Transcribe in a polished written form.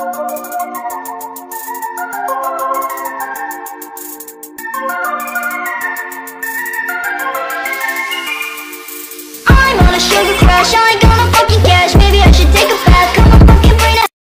I'm on a sugar crash, I ain't gonna fucking cash. Maybe I should take a